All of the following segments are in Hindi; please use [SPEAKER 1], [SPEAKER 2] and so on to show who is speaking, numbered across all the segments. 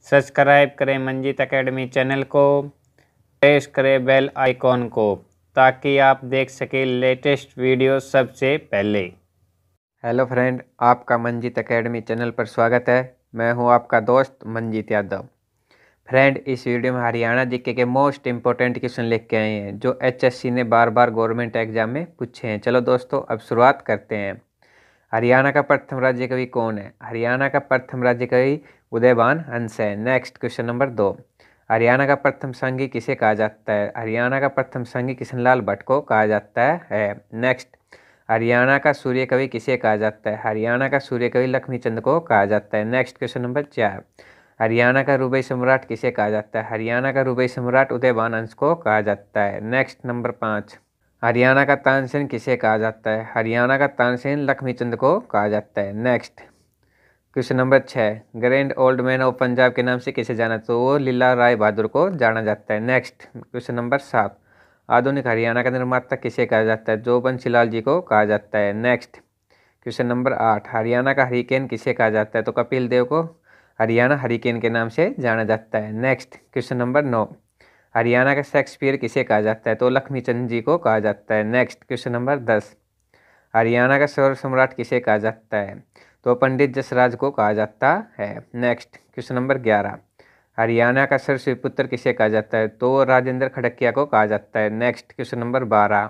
[SPEAKER 1] सब्सक्राइब करें मंजीत एकेडमी चैनल को, प्रेस करें बेल आइकॉन को ताकि आप देख सकें लेटेस्ट वीडियो सबसे पहले।
[SPEAKER 2] हेलो फ्रेंड, आपका मंजीत एकेडमी चैनल पर स्वागत है। मैं हूं आपका दोस्त मंजीत यादव। फ्रेंड, इस वीडियो में हरियाणा जीके के मोस्ट इम्पोर्टेंट क्वेश्चन लेके आए हैं जो एचएससी ने बार बार गवर्नमेंट एग्जाम में पूछे हैं। चलो दोस्तों, अब शुरुआत करते हैं। हरियाणा का प्रथम राज्य कवि कौन है? हरियाणा का प्रथम राज्य कवि उदयभान हंस है। Next, question number 2। हरियाणा का प्रथम संघी किसे कहा जाता है? हरियाणा का प्रथम संघी किशनलाल भट्ट को कहा जाता है। नेक्स्ट, हरियाणा का सूर्य कवि किसे कहा जाता है? हरियाणा का सूर्य कवि लक्ष्मीचंद को कहा जाता है। Next, question number 4। हरियाणा का रुबई सम्राट किसे कहा जाता है? हरियाणा का रुबई सम्राट उदयभान हंस को कहा जाता है। Next, number 5। हरियाणा का तानसेन किसे कहा जाता है? हरियाणा का तानसेन लक्ष्मीचंद को कहा जाता है। Next, question number 6। Grand old man of Punjab के नाम से किसे जाना? तो वो लीला राय बहादुर को जाना जाता है। Next, question number 7। आधुनिक हरियाणा का निर्माता किसे कहा जाता है? जो बंसीलाल जी को कहा जाता है। Next, question number 8। हरियाणा का हरिकेन किसे कहा जाता है? तो कपिल देव को हरियाणा हरिकेन के नाम से जाना जाता है। Next, question number 9। हरियाणा का शेक्सपियर किसे कहा जाता है? तो लक्ष्मीचंद जी को कहा जाता है। Next, question number 10। हरियाणा का सौर सम्राट किसे कहा जाता है? तो पंडित जसराज को कहा जाता है। Next, question number 11। हरियाणा का सरस्वती किसे कहा जाता है? तो राजेंद्र खड़किया को कहा जाता है। Next, question number 12।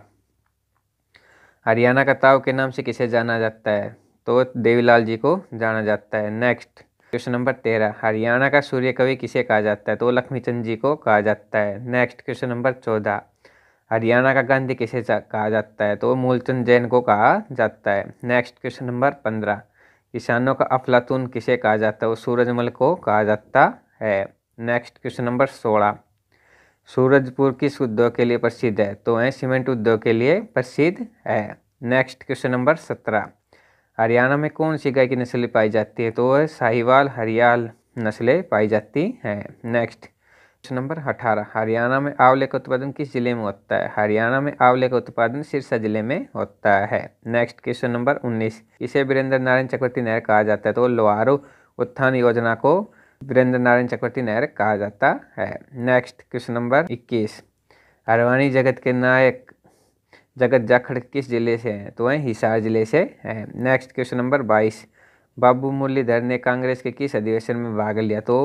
[SPEAKER 2] हरियाणा का ताव के नाम से किसे जाना जाता है? तो देवीलाल जी को जाना जाता है। Next, question number 13। हरियाणा का सूर्य कवि किसे कहा जाता है? तो लक्ष्मीचंद जी को कहा जाता है। Next, question number 14। हरियाणा का गांधी किसे कहा जाता है? तो मूलचंद जैन को कहा जाता है। Next, question number 15। किसानों का अफलातून किसे कहा जाता है? वो सूरजमल को कहा जाता है। Next, question number 16। सूरजपुर किस उद्योग के लिए प्रसिद्ध है? तो है सीमेंट उद्योग के लिए प्रसिद्ध है। Next, question number 17। हरियाणा में कौन सी गाय की नस्लें पाई जाती है? तो वह साहिवाल हरियाल नस्लें पाई जाती हैं। Next, question number 18। हरियाणा में आंवले का उत्पादन किस जिले में होता है? हरियाणा में आंवले का उत्पादन सिरसा जिले में होता है। Next, question number 19। इसे वीरेंद्र नारायण चक्रवर्ती नहर कहा जाता है? तो लोहारू उत्थान योजना को वीरेंद्र नारायण चक्रवर्ती नहर कहा जाता है। Next, question number 21। हरवाणी जगत के नायक जगत जाखड़ किस जिले से हैं? तो वह हिसार जिले से हैं। Next, question number 22। Babu Murlidhar ने कांग्रेस के किस अधिवेशन में भाग लिया? तो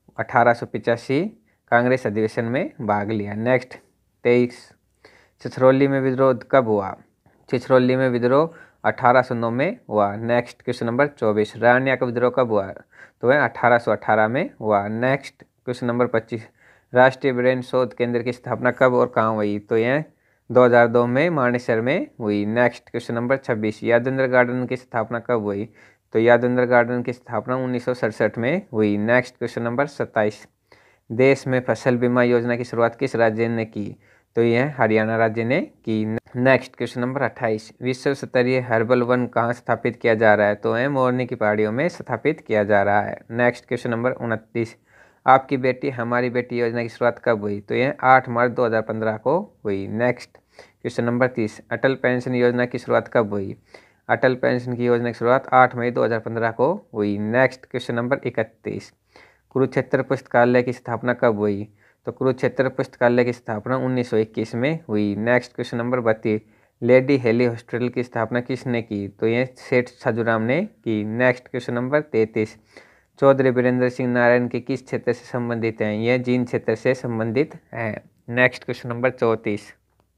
[SPEAKER 2] 1885 कांग्रेस अधिवेशन में भाग लिया। नेक्स्ट, 23। छिछरौली में विद्रोह कब हुआ? छिछरौली में विद्रोह 1809 में हुआ। Next, question number 24। रानिया का विद्रोह कब हुआ? तो वह 1818 में हुआ। Next, question number 25। राष्ट्रीय ब्रेन शोध केंद्र की स्थापना कब और कहाँ हुई? तो यह 2002 में मानेसर में हुई। Next, question number 26। Yadavindra garden की स्थापना कब हुई? तो यादवेंद्र गार्डन की स्थापना 1967 में हुई। Next, question number 27। देश में फसल बीमा योजना की शुरुआत किस राज्य ने की? तो यह हरियाणा राज्य ने की। Next, question number 28। विश्व स्तरीय हर्बल वन कहाँ स्थापित किया जा रहा है? तो यह मोरनी की पहाड़ियों में स्थापित किया जा रहा है। Next, question number 29। आपकी बेटी हमारी बेटी योजना की शुरुआत कब हुई? तो यह 8 मार्च 2015 को हुई। Next, question number 30। Atal pension योजना की शुरुआत कब हुई? अटल पेंशन की योजना की शुरुआत 8 मई 2015 को हुई। Next, question number 31। कुरुक्षेत्र पुस्तकालय की स्थापना कब हुई? तो कुरुक्षेत्र पुस्तकालय की स्थापना 1921 में हुई। Next, question number 32। Lady Hailey hospital की स्थापना किसने की? तो यह सेठ छाजूराम ने की। Next, question number 33। Chaudhary Virendra Singh Narayan के किस क्षेत्र से संबंधित हैं? यह जींद क्षेत्र से संबंधित है। Next, question number 34।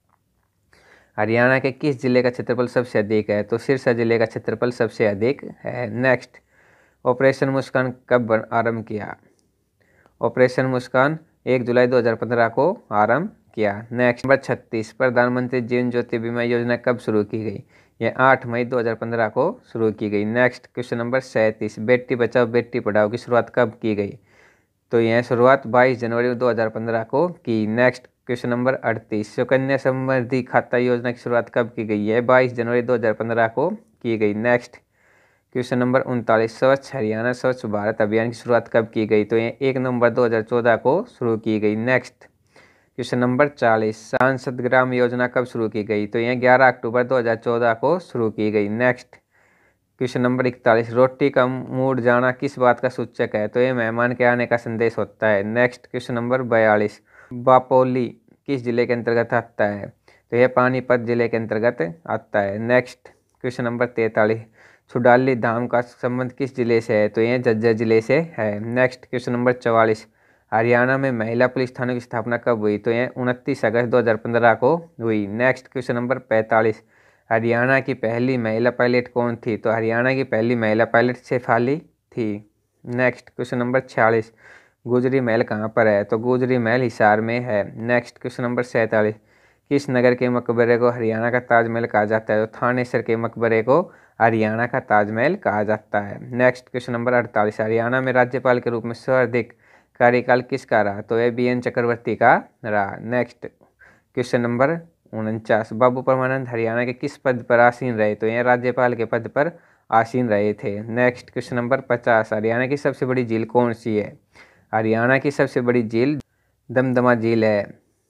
[SPEAKER 2] हरियाणा के किस जिले का क्षेत्रफल सबसे अधिक है? तो सिरसा जिले का क्षेत्रफल सबसे अधिक है। नेक्स्ट, ऑपरेशन मुस्कान कब आरंभ किया? ऑपरेशन मुस्कान 1 जुलाई 2015 को आरंभ किया। Next, number 36। प्रधानमंत्री जीवन ज्योति बीमा योजना कब शुरू की गई? यह 8 मई 2015 को शुरू की गई। Next, question number 37। बेटी बचाओ बेटी पढ़ाओ की शुरुआत कब की गई? तो यह शुरुआत 22 जनवरी 2015 को की। Next, question number 38। Sukanya Samriddhi खाता योजना की शुरुआत कब की गई? है 22 जनवरी 2015 को की गई। Next, question number 39। स्वच्छ हरियाणा स्वच्छ भारत अभियान की शुरुआत कब की गई? तो यह 1 नवंबर 2014 को शुरू की गई। Next, question number 40। सांसद ग्राम योजना कब शुरू की गई? तो यह 11 अक्टूबर 2014 को शुरू की गई। नेक्स्ट, क्वेश्चन नंबर 41, रोटी का मुड़ जाना किस बात का सूचक है? तो ये मेहमान के आने का संदेश होता है। नेक्स्ट क्वेश्चन नंबर 42, बापोली किस जिले के अंतर्गत आता है? तो यह पानीपत जिले के अंतर्गत आता है। Next question number 43, Chhudali Dham का संबंध किस जिले से है? तो यह झज्जर जिले से है। नेक्स्ट क्वेश्चन नंबर 44, हरियाणा में महिला पुलिस थानों की स्थापना कब हुई? तो यह 29 अगस्त 2015 को हुई। नेक्स्ट क्वेश्चन नंबर 45, हरियाणा की पहली महिला पायलट कौन थी? तो हरियाणा की पहली महिला पायलट शेफाली थी। नेक्स्ट क्वेश्चन नंबर 46, गुजरी महल कहाँ पर है? तो गुजरी महल हिसार में है। नेक्स्ट क्वेश्चन नंबर 47, किस नगर के मकबरे को हरियाणा का ताजमहल कहा जाता है? तो थानेसर के मकबरे को हरियाणा का ताजमहल कहा जाता है। नेक्स्ट क्वेश्चन नंबर 48, हरियाणा में राज्यपाल के रूप में सर्वाधिक कार्यकाल किसका रहा? तो यह BN चक्रवर्ती का रहा। Next question number 49, Babu Parmanand Haryana के किस पद पर आसीन रहे? तो यह राज्यपाल के पद पर आसीन रहे थे। नेक्स्ट क्वेश्चन नंबर 50, हरियाणा की सबसे बड़ी झील कौन सी है? हरियाणा की सबसे बड़ी झील दमदमा झील है।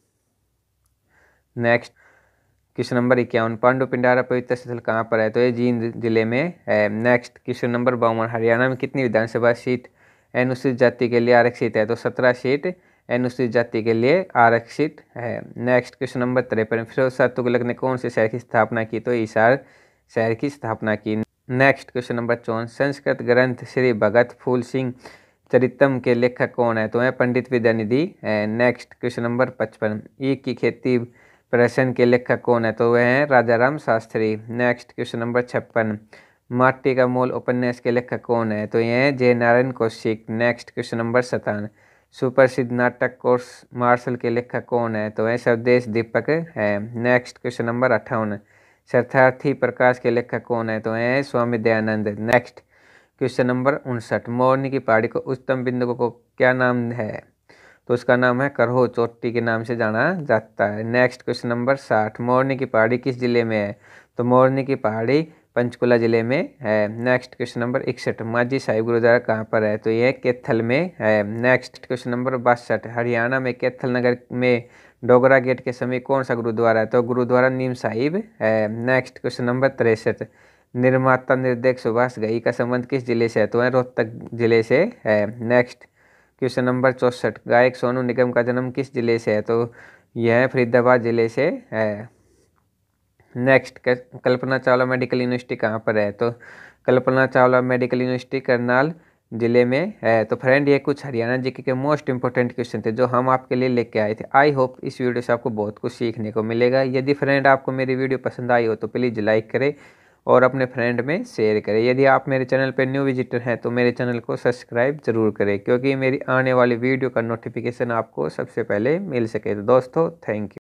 [SPEAKER 2] Next question number 51, Pandu Pindara पवित्र स्थल कहाँ पर है? तो ये जींद जिले में है। नेक्स्ट क्वेश्चन नंबर 52, हरियाणा में कितनी विधानसभा सीट अनुसूचित जाति के लिए आरक्षित है? तो 17 सीट अनुसूचित जाति के लिए आरक्षित है। Next question number 53, Firoz Shah Tughlaq ने कौन से शहर की स्थापना की? तो हिसार शहर की स्थापना की। नेक्स्ट क्वेश्चन नंबर 54, संस्कृत ग्रंथ श्री भगत फूल सिंह चरितम के लेखक कौन है? तो है पंडित विद्यानिधि है। नेक्स्ट क्वेश्चन नंबर 55, ईख की खेती प्रहसन के लेखक कौन है? तो वह हैं Rajaram Shastri. Next question number 56, माटी का मोल उपन्यास के लेखक कौन है? तो ये हैं Jai Narayan Kaushik. Next question number 57, सुप्रसिद्ध नाटक कोर्स मार्शल के लेखक कौन है? तो वह स्वदेश दीपक है। नेक्स्ट क्वेश्चन नंबर 58, शरणार्थी प्रकाश के लेखक कौन है? तो वह Swami Dayanand. Next question number 59, Morni की पहाड़ी को उच्चतम बिंदु को क्या नाम है? तो उसका नाम है करहो चोटी के नाम से जाना जाता है। नेक्स्ट क्वेश्चन नंबर 60, मोरनी की पहाड़ी किस जिले में है? तो मोरनी की पहाड़ी पंचकुला जिले में है। नेक्स्ट क्वेश्चन नंबर 61, माझी साहिब गुरुद्वारा कहाँ पर है? तो यह कैथल में है। नेक्स्ट क्वेश्चन नंबर 62, हरियाणा में कैथल नगर में डोगरा गेट के समीप कौन सा गुरुद्वारा है? तो गुरुद्वारा नीम साहिब है। नेक्स्ट क्वेश्चन नंबर 63, निर्माता निर्देशक सुभाष घई का संबंध किस जिले से है? तो वह रोहतक जिले से है। नेक्स्ट क्वेश्चन नंबर 64, गायक सोनू निगम का जन्म किस जिले से है? तो यह फरीदाबाद जिले से है। Next, Kalpana Chawla medical university कहाँ पर है? तो कल्पना चावला मेडिकल यूनिवर्सिटी करनाल जिले में है। तो फ्रेंड, ये कुछ हरियाणा जीके के मोस्ट इंपॉर्टेंट क्वेश्चन थे जो हम आपके लिए लेके आए थे। आई होप इस वीडियो से आपको बहुत कुछ सीखने को मिलेगा। यदि फ्रेंड आपको मेरी वीडियो पसंद आई हो तो प्लीज़ लाइक करें और अपने फ्रेंड में शेयर करें। यदि आप मेरे चैनल पर न्यू विजिटर हैं तो मेरे चैनल को सब्सक्राइब जरूर करें, क्योंकि मेरी आने वाली वीडियो का नोटिफिकेशन आपको सबसे पहले मिल सके। तो दोस्तों, थैंक यू।